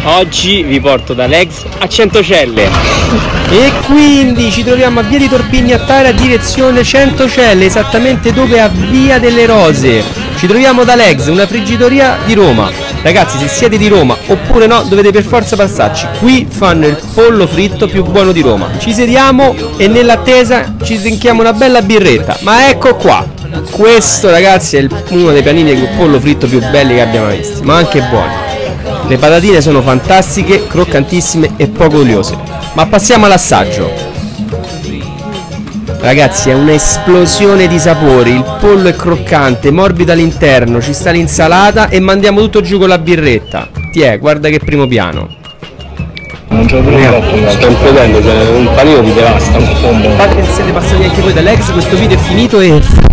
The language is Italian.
Oggi vi porto da Legs a Centocelle. E quindi ci troviamo a via di Torpigni a Tara, direzione Centocelle, esattamente dove a via delle Rose. Ci troviamo da Legs, una friggitoria di Roma. Ragazzi, se siete di Roma oppure no, dovete per forza passarci. Qui fanno il pollo fritto più buono di Roma. Ci sediamo e nell'attesa ci trinchiamo una bella birretta. Ma ecco qua. Questo, ragazzi, è uno dei panini di pollo fritto più belli che abbiamo visto, ma anche buoni. Le patatine sono fantastiche, croccantissime e poco oliose. Ma passiamo all'assaggio. Ragazzi, è un'esplosione di sapori. Il pollo è croccante, morbido all'interno, ci sta l'insalata e mandiamo tutto giù con la birretta. Tiè, guarda che primo piano. Non c'è più sto impedendo, un panino ti devasta. Fate se siete passati anche voi da Legs, questo video è finito e